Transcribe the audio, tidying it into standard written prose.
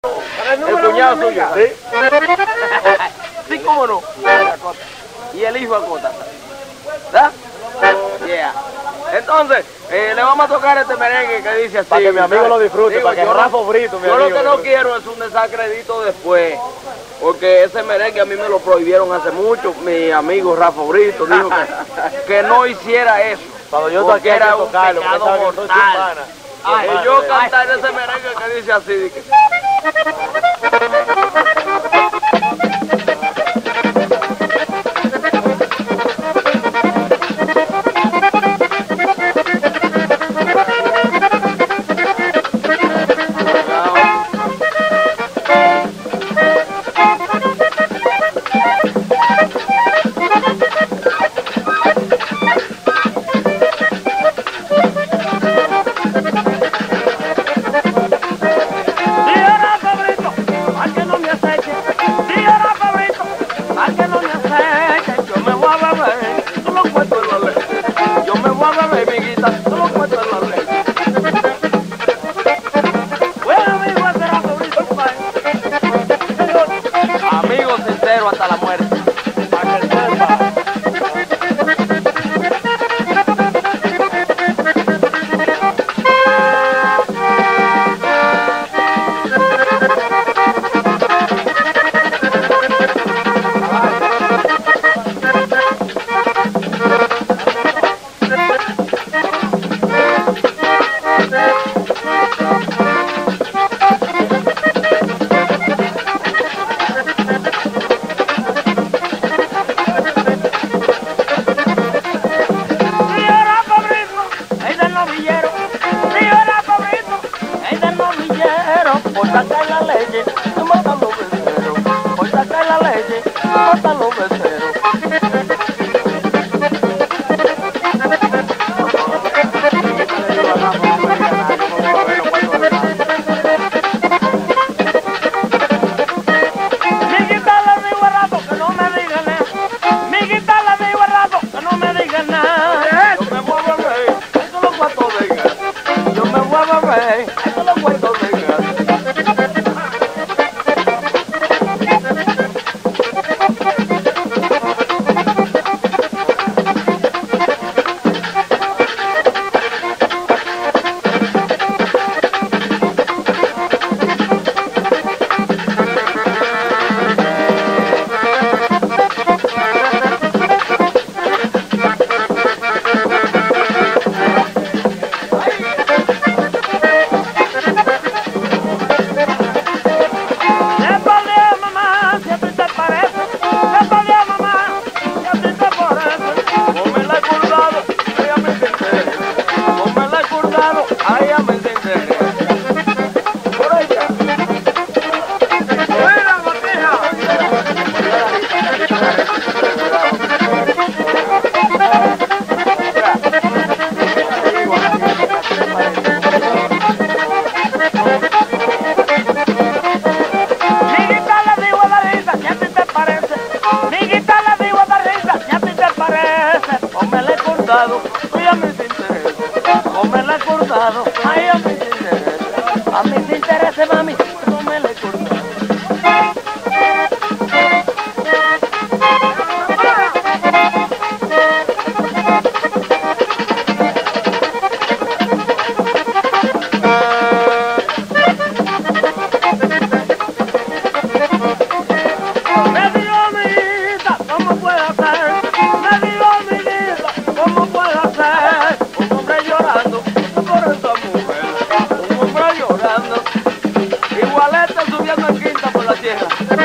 El cuñado suyo. Sí. Sí, cómo no. Y el hijo Acota. ¿Verdad? Yeah. Entonces, le vamos a tocar este merengue que dice así. Para que mi amigo lo disfrute, para que yo Rafa Brito, mi yo amigo. Lo que no quiero es un desacredito después. Porque ese merengue a mí me lo prohibieron hace mucho. Mi amigo Rafa Brito dijo que no hiciera eso. Cuando yo porque toqué era que un tocarlo, porque pecado sabe que soy mortal. pana. Y yo cantar ese merengue que dice así. De que, amigo sincero hasta la muerte. Para que sepa. Por sacar la leche, tú matas los beceros. Por sacar la leche, tú matas los beceros. Mi guitarra de guarrato, que no me digan nada. Mi guitarra de guarrato, que no me digan nada. Yo me voy a beber, eso lo cuartos de gas. Yo me voy a beber, eso lo cuartos de gas. Ay, a mí te interesa, come la cortado, ay, a mí te interesa, a mí te interesa, mami, come la cortado. Me dijo mi hija, ¿cómo puedo hacer? Me dijo mi hija, ¿cómo puedo hacer? Un hombre llorando por esta mujer, un hombre llorando, igualete subiendo en quinta por la tierra.